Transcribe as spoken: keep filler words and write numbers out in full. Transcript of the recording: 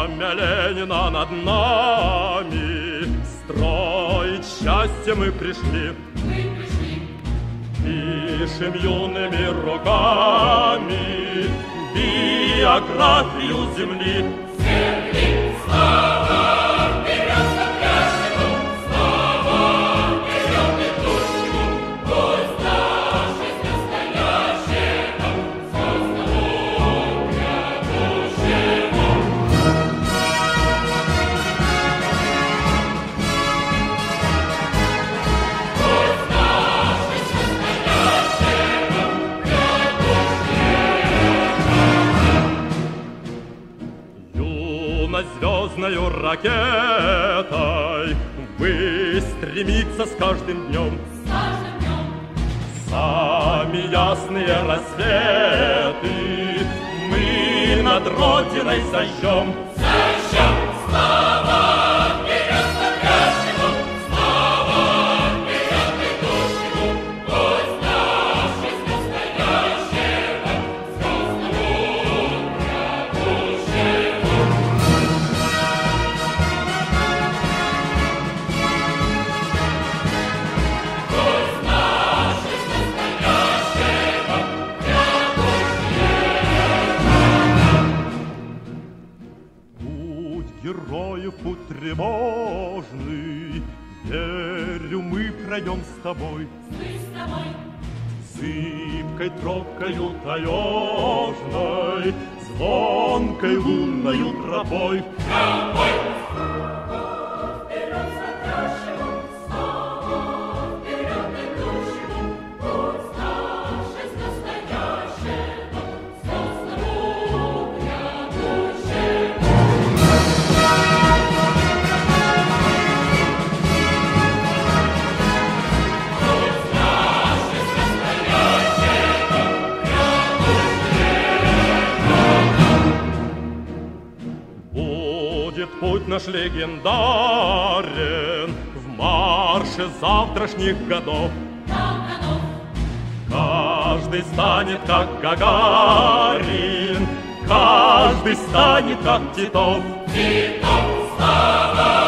Пламя Ленина над нами, строить счастье мы пришли. Мы пришли. Пишем юными руками биографию земли. Земли, слава, вперед запряжему, слава, вперед идущему, пусть наша жизнь настоящего, звездному грядущему. Пусть наша жизнь настоящего, Звездною ракетой вы стремиться с каждым днем. С каждым днем. Сами ясные рассветы мы над Родиной зажжем. Зажжем, слава, вперед запряжему, слава, вперед идущему, пусть наша жизнь настоящего, звездному грядущему. Героев путь тревожный, верю, мы пройдем с тобой. Мы с тобой. Зыбкой тропкою таежной, звонкой лунною тропой. Тропой. Вперед запряжему, слава, вперед идущему, пусть наша жизнь настоящего, звездному грядущему. Будет путь наш легендарен в марше завтрашних годов. Каждый станет как Гагарин, каждый станет как Титов. Титов, слава!